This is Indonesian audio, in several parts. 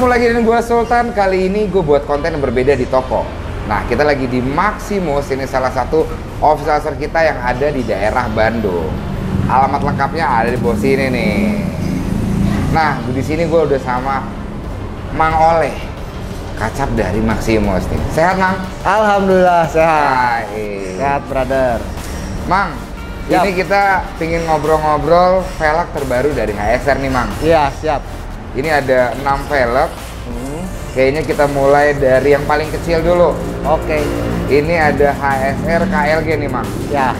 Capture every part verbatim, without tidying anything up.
lagi dengan gue Sultan. Kali ini gue buat konten yang berbeda di toko. Nah, kita lagi di Maximus. Ini salah satu official store kita yang ada di daerah Bandung. Alamat lengkapnya ada di bawah sini nih. Nah, di sini gue udah sama Mang Oleh, kacap dari Maximus nih. Sehat, Mang? Alhamdulillah sehat. Hai. Sehat, brother. Mang, Siap. ini kita pingin ngobrol-ngobrol velg terbaru dari H S R nih, Mang. Iya, siap. Ini ada enam velg. Hmm. Kayaknya kita mulai dari yang paling kecil dulu. Oke. Ini ada H S R K L G nih, Mang. Ya.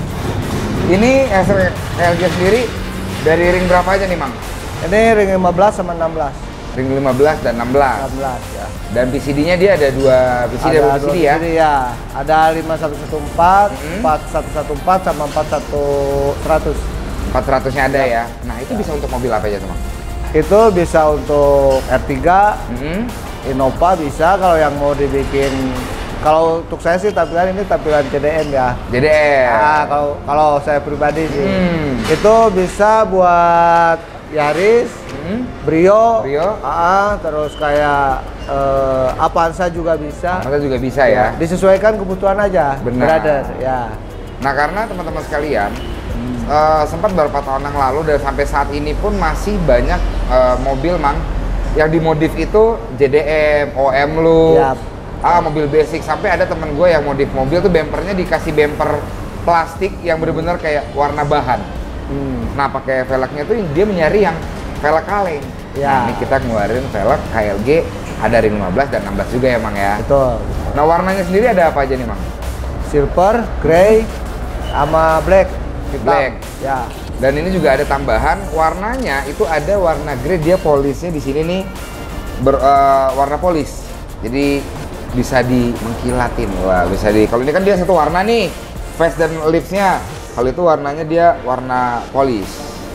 Ini H S R K L G sendiri dari ring berapa aja nih, Mang? Ini ring lima belas sama enam belas. Ring lima belas dan enam belas. enam belas ya. Dan P C D-nya dia ada dua P C D, Ada P C D ya? P C D ya. Ada lima satu satu empat, Hmm. empat satu satu empat sama empat satu seratus. empat ratus-nya ada ya. Nah, itu bisa untuk mobil apa aja tuh, Mang? Itu bisa untuk R tiga, Hmm. Innova bisa. Kalau yang mau dibikin, kalau untuk saya sih tampilan ini tampilan C D M ya. J D M. Nah, kalau kalau saya pribadi sih, Hmm. itu bisa buat Yaris, Hmm. Brio, Brio. ah, terus kayak eh, Avanza juga bisa. Kita juga bisa ya. Disesuaikan kebutuhan aja, Benar. brother. Ya. Nah, karena teman-teman sekalian, eh, sempat beberapa tahun yang lalu dan sampai saat ini pun masih banyak eh, mobil, Mang, yang dimodif itu J D M, O M look, Yap. ah, mobil basic. Sampai ada temen gue yang modif mobil tuh bempernya dikasih bemper plastik yang bener-bener kayak warna bahan. Hmm. Nah, pakai velgnya tuh dia mencari yang velg kaleng. Ya. Nah, ini kita ngeluarin velg K L G, ada ring lima belas dan enam belas juga ya, Mang ya. Betul. Nah, warnanya sendiri ada apa aja nih, Mang? Silver, grey, sama black. Hitam. Black. Ya. Dan ini juga ada tambahan warnanya, itu ada warna grey, dia polisnya di sini nih ber, eh, warna polis. Jadi bisa di mengkilatin. Wah, bisa di. Kalau ini kan dia satu warna nih, face dan lipsnya. Kalau itu warnanya dia warna polis.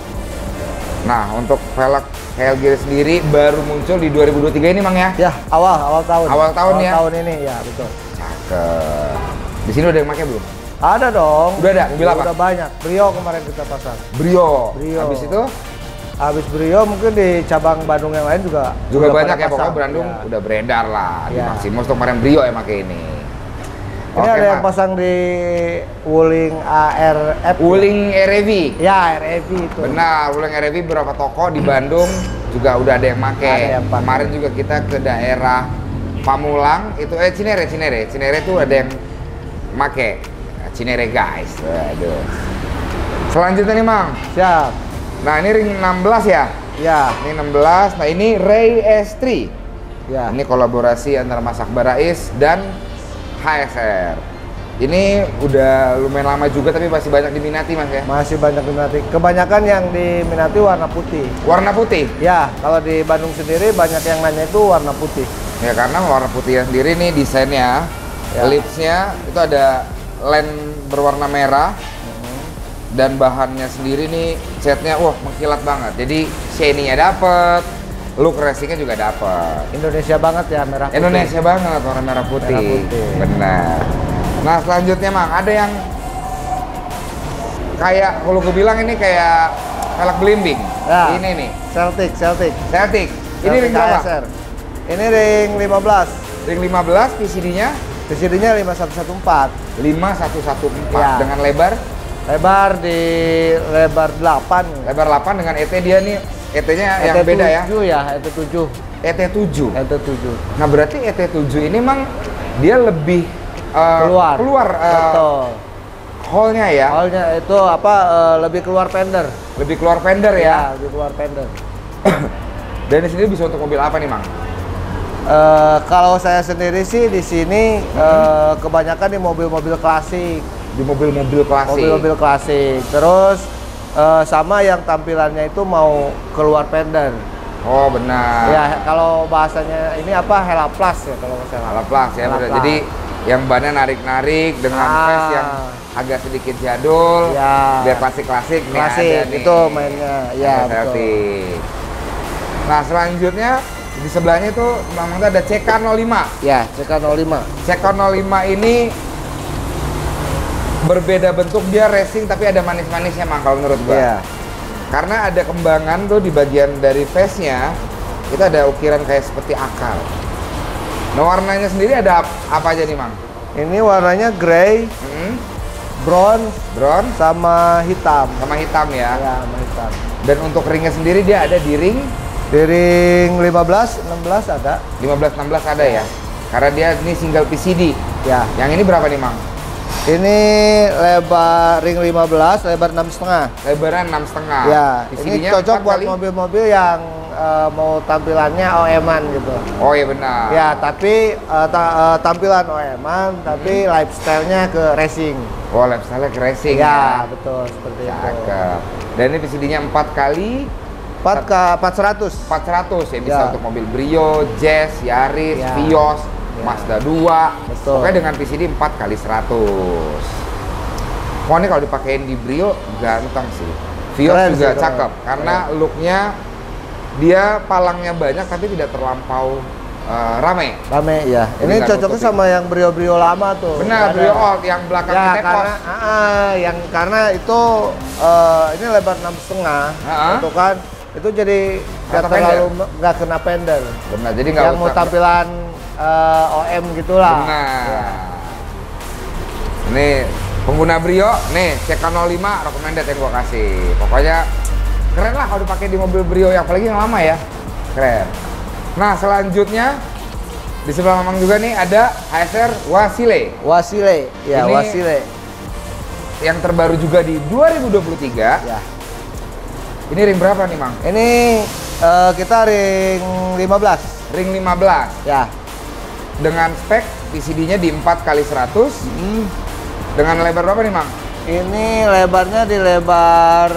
Nah, untuk velg K L G sendiri baru muncul di dua ribu dua puluh tiga ini, Mang ya? Ya, awal awal tahun. Awal tahun ya? tahun ini ya, betul. Cakep. Di sini udah yang pakai belum? Ada dong. Udah ada? Mobil apa? Udah banyak. Brio kemarin kita pasang. Brio. Brio. Habis itu Habis Brio mungkin di cabang Bandung yang lain juga juga udah banyak pada ya, pokoknya pasang. Bandung Ya. udah beredar lah. Di Ya. Maximus tuh kemarin Brio yang pakai ini. Ini Oke, ada yang Mang. pasang di Wuling A R F. Wuling R E V. Ya, R E V itu. Benar, Wuling R E V beberapa toko di Bandung juga udah ada yang make. Ada yang pakai. Kemarin juga kita ke daerah Pamulang, itu eh Cinere, Cinere. Cinere tuh ada yang make. Nah, Cinere guys. Waduh. Selanjutnya nih, Mang. Siap. Nah, ini ring enam belas ya. Ya, Ini enam belas. Nah, ini Ray S tiga. ya. Ini kolaborasi antara Mas Akbar Rais dan H S R. Ini udah lumayan lama juga tapi masih banyak diminati, Mas ya. Masih banyak diminati. Kebanyakan yang diminati warna putih. Warna putih. Ya, kalau di Bandung sendiri banyak yang nanya itu warna putih. Ya, karena warna putih sendiri nih desainnya, Ya. lipsnya itu ada lens berwarna merah. Dan bahannya sendiri nih catnya wah mengkilat banget. Jadi shiny-nya dapet, look racingnya juga dapet. Indonesia banget ya merah putih. Indonesia banget warna merah putih. Merah putih. Benar. Nah, selanjutnya, Mang, ada yang kayak kalau gue bilang ini kayak velg belimbing. Ya. Ini nih, Celtic, Celtic. Celtic. Ini Celtic ring berapa? H S R. Ini ring lima belas. Ring lima belas, P C D-nya P C D-nya lima satu satu empat. lima satu satu empat Ya. dengan lebar Lebar di lebar delapan. lebar delapan dengan E T dia nih E T-nya yang E T beda ya. tujuh ya, E T tujuh. E T tujuh. E T tujuh. Nah, berarti E T tujuh ini, Mang, dia lebih eh, Keluar. keluar eh, Betul. hole-nya ya. Soalnya itu apa eh, lebih keluar fender. Lebih keluar fender ya. Ya, lebih keluar fender. Dan ini sendiri bisa untuk mobil apa nih, Mang? Eh, kalau saya sendiri sih di sini eh, kebanyakan di mobil-mobil klasik, Di mobil-mobil klasik. mobil-mobil klasik. Terus eh, sama yang tampilannya itu mau keluar fender. Oh, benar. Ya, kalau bahasanya ini apa Hella Plus ya kalau nggak salah. Hella Plus ya, Hella benar. Plus. Jadi yang bannya narik-narik dengan Ah. face yang agak sedikit jadul, Ya. biar klasik-klasik nih Klasik, ada nih. itu mainnya. Ya, Ada betul. Celtic. Nah, selanjutnya di sebelahnya itu memang ada C K nol lima. Ya, C K nol lima. C K nol lima ini berbeda bentuk, dia racing tapi ada manis-manisnya, Mang, kalau menurut gua. Iya. Karena ada kembangan tuh di bagian dari face-nya, itu ada ukiran kayak seperti akar. Nah, warnanya sendiri ada ap- apa aja nih, Mang? Ini warnanya grey, Hmm, bronze, brown sama hitam. sama hitam ya. Ya, sama hitam. Dan untuk ringnya sendiri dia ada di ring Di ring lima belas, enam belas ada. lima belas enam belas ada ya. Karena dia ini single P C D. Ya. Yang ini berapa nih, Mang? Ini lebar ring lima belas, lebar enam setengah. Lebaran enam setengah. Ya, ini cocok buat mobil-mobil yang uh, mau tampilannya O M-an gitu. Oh iya benar. Ya, tapi uh, ta- uh, tampilan O M-an, tapi Hmm. lifestyle-nya ke racing. Oh, lifestyle ke racing Ya, ya. betul seperti itu. Cakep. Dan ini P C D-nya empat kali empat ke empat ratus. empat ratus ya, bisa Ya. untuk mobil Brio, Jazz, Yaris, Ya. Vios, Ya. Mazda dua. Betul. Pokoknya dengan P C D empat kali seratus. Wah, ini kalau dipakein di Brio ganteng sih. Vios Keren juga sih, keren. cakep karena looknya dia palangnya banyak tapi tidak terlampau uh, rame. Rame ya. Jadi Ini nggak cocoknya nutupin. sama yang Brio-Brio lama tuh. Benar, Ada. Brio Old yang belakangnya Ya, tekos. karena ah, ah, yang karena itu eh, ini lebar enam setengah, Ah. itu kan itu jadi nggak Atau terlalu fender? nggak kena fender. Benar, jadi nggak Yang mau usah- tampilan eh, O M gitulah. Benar. Ya. Ini pengguna Brio, nih C K nol lima recommended yang gua kasih. Pokoknya keren lah kalau dipakai di mobil Brio, yang apalagi yang lama ya. Keren. Nah, selanjutnya di sebelah Mamang juga nih ada H S R Wasile Wasile, ya Ini- Wasile. yang terbaru juga di dua ribu dua puluh tiga. Ya. Ini ring berapa nih, Mang? Ini eh, kita ring lima belas. Ring lima belas Ya. dengan spek P C D-nya di empat kali seratus. Hmm. Dengan lebar berapa nih, Mang? Ini lebarnya di lebar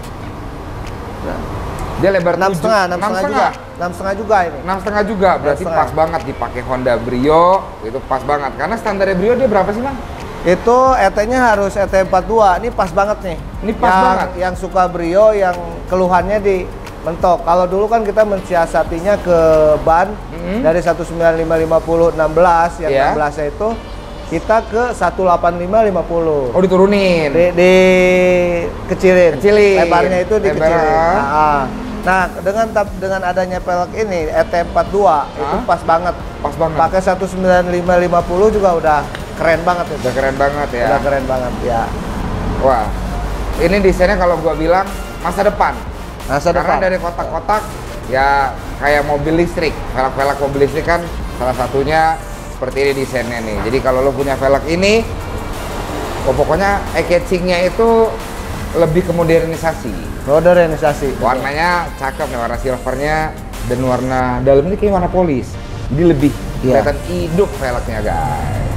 Dia lebar enam tujuh- setengah, enam enam setengah juga, enam setengah juga ini. enam setengah juga, berarti setengah. pas banget dipakai Honda Brio, itu pas banget. Karena standar Brio dia berapa sih, Bang? Itu E T-nya harus E T empat puluh dua. Ini pas banget nih. Ini pas yang, banget. Yang suka Brio yang keluhannya di mentok. Kalau dulu kan kita mensiasatinya ke ban Mhm. dari satu sembilan lima lima nol enam belas, yang Iya. enam belasnya itu kita ke satu delapan lima lima nol. Oh, diturunin. Di, di kecilin. Kecilin. Lebarnya itu dikecilin. Lebar. Nah, ah. Nah, dengan tap- dengan adanya pelek ini E T empat puluh dua itu Hah? pas banget. Pas banget. Pakai satu sembilan lima lima nol juga udah keren banget itu. Udah keren banget ya. Udah keren banget ya. Wah, ini desainnya kalau gua bilang masa depan. Masa Karena depan. dari kotak-kotak ya kayak mobil listrik. Velg-velg mobil listrik kan salah satunya seperti ini desainnya nih. Jadi kalau lo punya velg ini, oh, pokoknya e-catchingnya itu lebih ke modernisasi. Modernisasi. Warnanya cakep nih, warna silvernya dan warna dalam ini kayak warna polis. Jadi lebih Iya. kelihatan hidup velgnya, guys.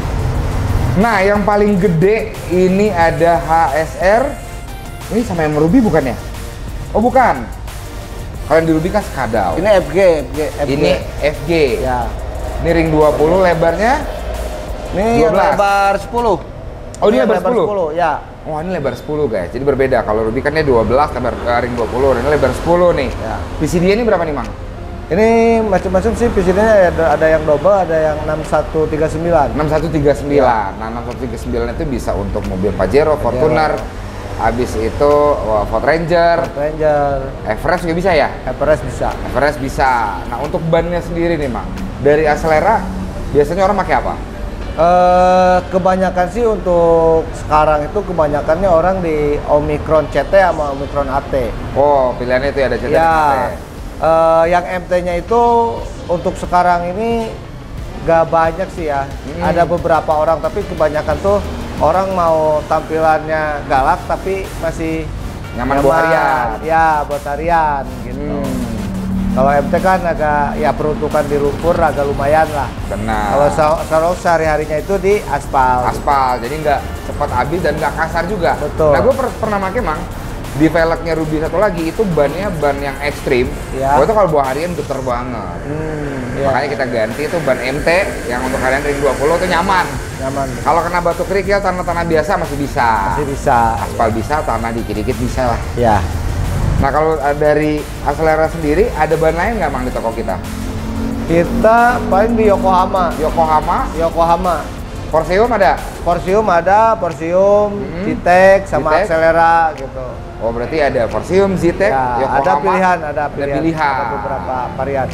Nah, yang paling gede ini ada H S R. Ini sama yang Ruby bukan ya? Oh, bukan. Kalau yang di Ruby kan Skadau. Ini F G, F G, F G. Ini F G. Ya. Ini ring dua puluh, lebarnya. Ini yang dua belas. lebar sepuluh. Oh, ini lebar sepuluh? ya. Wah, ini lebar sepuluh, guys. Jadi berbeda. Kalau Ruby kan dia dua belas, lebar eh, ring dua puluh. Dan ini lebar sepuluh nih. Ya. P C D ini berapa nih, Mang? Ini macam-macam sih P C D-nya, ada, ada yang double, ada yang enam satu tiga sembilan. enam satu tiga sembilan. Nah, enam satu tiga sembilan itu bisa untuk mobil Pajero, Fortuner, habis itu wah, Ford Ranger, Ranger, Everest juga bisa ya? Everest bisa. Everest bisa. Nah, untuk bannya sendiri nih, Mang. Dari Acelera biasanya orang pakai apa? Eh, kebanyakan sih untuk sekarang itu kebanyakannya orang di Omicron C T sama Omicron A T. Oh, pilihannya itu ya, ada C T dan A T. Ya, eh, yang M T-nya itu untuk sekarang ini gak banyak sih ya. Hmm. Ada beberapa orang, tapi kebanyakan tuh orang mau tampilannya galak tapi masih Nyaman buat harian. Ya, buat harian gitu. Hmm, Kalau M T kan agak ya peruntukan di lumpur agak lumayan lah. benar. Kalau sa- kalau sehari-harinya itu di aspal. Aspal, jadi nggak cepat habis dan nggak kasar juga. Betul. Nah, gue per- pernah pakai, Mang. Di velgnya Ruby satu lagi itu bannya ban yang ekstrim. Ya. Gue tuh kalau bawa harian geter banget. Hmm, ya, Makanya kita ganti itu ban M T yang untuk harian ring dua puluh tuh nyaman. nyaman. Kalau kena batu kerikil, tanah-tanah biasa masih bisa. Masih bisa. Aspal bisa, tanah dikit-dikit bisa lah. Ya. Nah, kalau uh, dari Acelera sendiri ada ban lain nggak, Mang, di toko kita? Kita paling di Yokohama. Yokohama, Yokohama. Porsium ada? Porsium ada, Porsium, Hmm. Zetec sama Zetec. Axelera gitu. Oh berarti ada Porsium, Zetec, Ya, Yokohama. ada pilihan, ada pilihan, Ada pilihan. ada beberapa varian.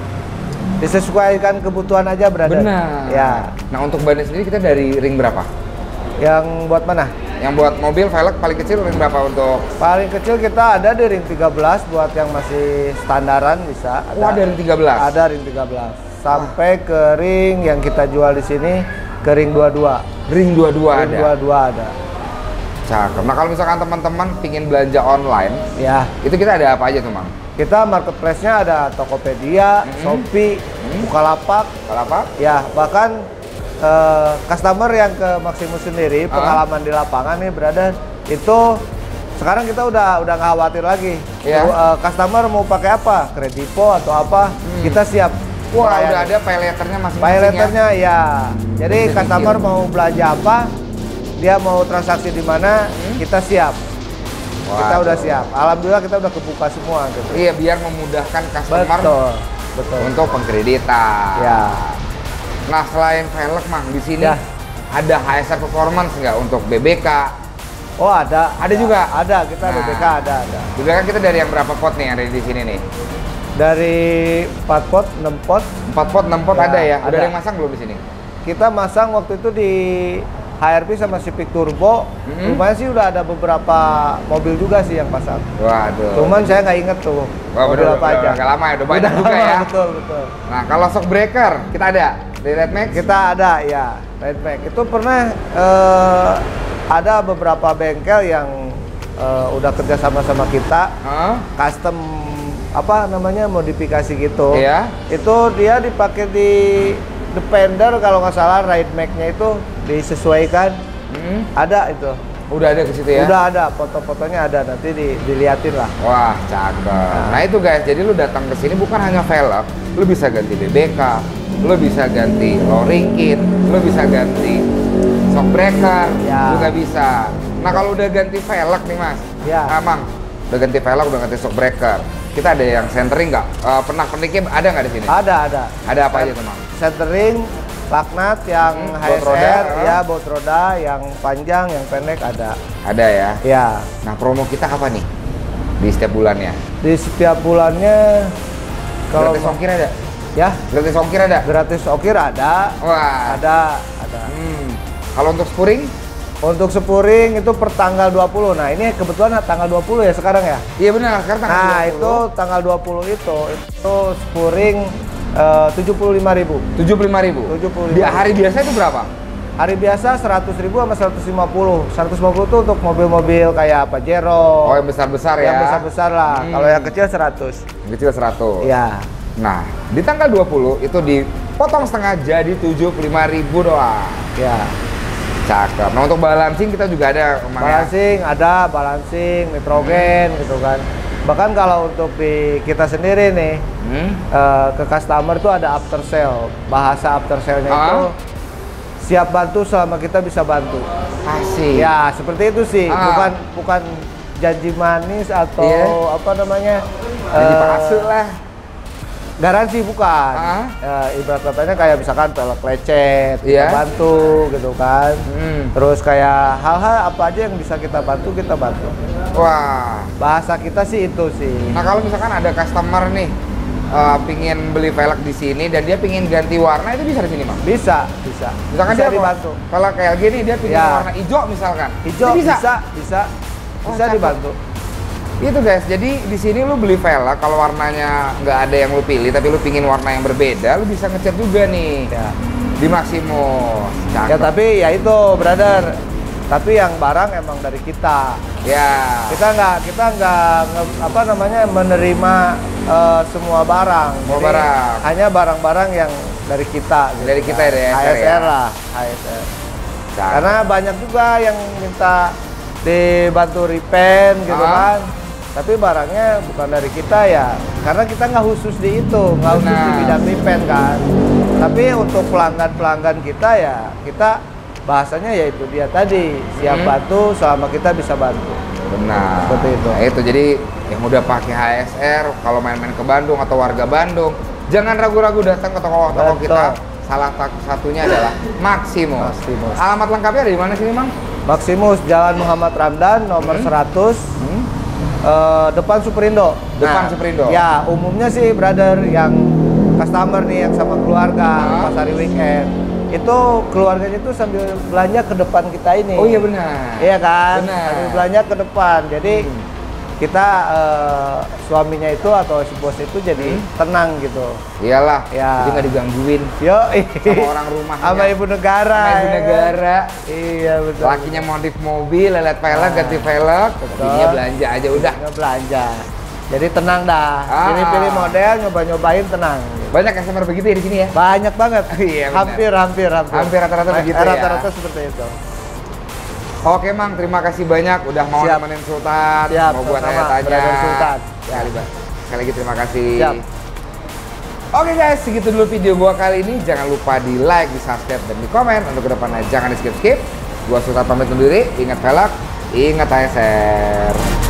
Disesuaikan kebutuhan aja, brother. Benar. Ya. Nah untuk bannya sendiri kita dari ring berapa? Yang buat mana? Yang buat mobil velg paling kecil ring berapa untuk? Paling kecil kita ada di ring tiga belas buat yang masih standaran bisa. Ada. Oh ada ring tiga belas? Ada ring tiga belas. Sampai ke ring yang kita jual di sini ke ring dua puluh dua. Ring dua puluh dua Ring ada? dua puluh dua ada. Cakep. Nah kalau misalkan teman-teman pingin belanja online, Ya. itu kita ada apa aja tuh Mang? Kita marketplace-nya ada Tokopedia, Hmm. Shopee, Hmm. Bukalapak, Kalau apa? ya bahkan eh, customer yang ke Maximus sendiri, Ah. pengalaman di lapangan nih, brother, itu sekarang kita udah udah nggak khawatir lagi. Iya. Eh, customer mau pakai apa, kredipo atau apa, Hmm. kita siap. Wah Pelayan. udah ada pay letternya masing-masing Pay ya? letternya ya. Jadi Udah customer dikit. mau belanja apa, dia mau transaksi di mana, Hmm. kita siap. Kita Waduh. udah siap. Alhamdulillah kita udah kebuka semua gitu. Iya biar memudahkan customer Betul, betul. untuk pengkreditan. Ya. Nah selain velg Mang di sini Ya. ada H S R Performance nggak untuk B B K? Oh ada, Ada juga? Ada, kita Nah. B B K ada, ada. B B K kita dari yang berapa pot nih yang ada di sini nih? Dari empat pot, enam pot, empat pot, enam pot Ya, ada ya? Udah ada. ada yang masang belum di sini? kita masang waktu itu di H R V sama Civic Turbo. Mm-hmm. Lumayan sih udah ada beberapa mobil juga sih yang pasang. Waduh. Cuman saya nggak inget tuh Wah, mobil bener, apa udah aja. agak lama ya, udah banyak Udah juga lama, ya. Betul, betul. Nah kalau shock breaker kita ada dari Red Max? Kita ada ya, Redback. Itu pernah eh, ada beberapa bengkel yang eh, udah kerja sama sama kita, Hah? custom apa namanya modifikasi gitu. Iya. Itu dia dipakai di Defender kalau nggak salah, ride Max-nya itu disesuaikan. Hmm. Ada itu. Udah ada ke situ ya? Udah ada, foto-fotonya ada, nanti di, diliatin lah. Wah, cakep. Nah itu guys, jadi lu datang ke sini bukan hanya velg, lu bisa ganti B B K, lu bisa ganti lowering kit, lu bisa ganti shock breaker, Ya. juga bisa. Nah kalau udah ganti velg nih mas, Ya. nah, Mang, udah ganti velg, udah ganti shock breaker, kita ada yang centering nggak? Uh, pernah perniknya ada nggak di sini? Ada, ada. Ada apa aja tuh Mang? Centering, laknat yang Hmm, H S R, baut roda, ya baut roda, yang panjang, yang pendek ada. Ada ya. Ya, Nah promo kita apa nih di setiap bulannya? di setiap bulannya kalau Gratis ongkir ada? ya Gratis ongkir ada? gratis ongkir ada, Wah. ada, ada. Hmm. Kalau untuk spuring? Untuk sepuring itu per tanggal dua puluh. Nah, ini kebetulan tanggal dua puluh ya sekarang ya. Iya benar, sekarang tanggal Nah, dua puluh. itu tanggal dua puluh itu itu sepuring eh, tujuh puluh lima ribu. tujuh puluh lima ribu. tujuh puluh lima Di hari biasa itu berapa? Hari biasa seratus ribu sama seratus lima puluh. seratus lima puluh itu untuk mobil-mobil kayak Pajero. Oh, yang besar-besar ya. Yang besar-besar lah. Hmm. Kalau yang kecil seratus. Yang kecil seratus. Iya. Nah, di tanggal dua puluh itu dipotong setengah jadi tujuh puluh lima ribu doang. Ya. Cakep. Nah, untuk balancing kita juga ada Mang, ya? Balancing ada, balancing, nitrogen gitu kan. Bahkan kalau untuk di kita sendiri nih Hmm? eh, ke customer tuh ada after sale. Bahasa after sale-nya Ah. itu siap bantu selama kita bisa bantu. Asik. Ya, seperti itu sih. Ah. Bukan bukan janji manis atau Iya. apa namanya? Jadi eh, palsu lah. Garansi bukan. Ah. Ya, ibarat katanya kayak misalkan pelek lecet, Iya. kita bantu gitu kan. Hmm. Terus kayak hal-hal apa aja yang bisa kita bantu, kita bantu. Wah. Bahasa kita sih itu sih. Nah, kalau misalkan ada customer nih eh, pingin beli velg di sini dan dia pingin ganti warna, itu bisa di sini, Bang? Bisa, bisa. Misalkan bisa dia dibantu. kalau kayak gini dia pingin Ya. warna hijau misalkan. Hijau Itu bisa, bisa, Oh, bisa cakep. dibantu. Itu guys, jadi di sini lu beli velg kalau warnanya nggak ada yang lu pilih tapi lu pingin warna yang berbeda, lu bisa ngecat juga nih Ya. di Maximus. Cakep. Ya tapi ya itu, brother. Tapi yang barang emang dari kita. Ya. Kita nggak kita nggak nge- apa namanya menerima eh, semua barang. Semua Jadi, barang. hanya barang-barang yang dari kita. gitu. Dari kita ya, dari H H S R S R ya? lah, H S R. Cakep. Karena banyak juga yang minta dibantu repaint gitu Ah. kan. Tapi barangnya bukan dari kita ya, karena kita nggak khusus di itu, nggak khusus di Benar. bidang repaint kan. Tapi untuk pelanggan-pelanggan kita ya, kita bahasanya yaitu dia tadi, siap Hmm. bantu selama kita bisa bantu. Benar. Seperti itu. Nah, itu jadi yang udah pakai H S R kalau main-main ke Bandung atau warga Bandung, jangan ragu-ragu datang ke toko-toko Betul. kita. salah satunya adalah Maximus. Maximus. Alamat lengkapnya ada di mana sini, Mang? Maximus, Jalan Muhammad Ramdan, nomor Hmm. seratus, Hmm? eh, depan Superindo. Depan Superindo. Ya, umumnya sih brother yang customer nih yang sama keluarga Ah. pas hari weekend, itu keluarganya itu sambil belanja ke depan kita ini. Oh iya benar. Iya kan? Benar. Sambil belanja ke depan. Jadi Hmm. kita eh, suaminya itu atau si bos itu jadi Hmm. tenang gitu. Iyalah, Ya. jadi nggak digangguin Yo, sama orang rumahnya. sama ibu negara. Sama ibu ya kan? negara. Iya betul. Lakinya modif mobil, lelet velg, Nah, ganti velg, betul. bininya belanja aja udah. Nggak belanja. Jadi tenang dah. Ah. Pilih-pilih model, nyoba-nyobain tenang. Banyak customer begitu ya di sini ya? Banyak banget. Iya, benar. hampir, hampir, hampir. Hampir rata-rata Eh, begitu ya? Rata-rata seperti itu. Oke Mang, terima kasih banyak udah mau Siap. nemenin Sultan, Siap, mau buat sama-sama, tanya-tanya. Brother Sultan. Sekali, Bang. Sekali lagi terima kasih. Siap. Oke guys, segitu dulu video gua kali ini. Jangan lupa di like, di subscribe, dan di komen. Untuk kedepannya jangan di skip-skip. Gua Sultan pamit undur diri. Ingat velg, ingat A S R.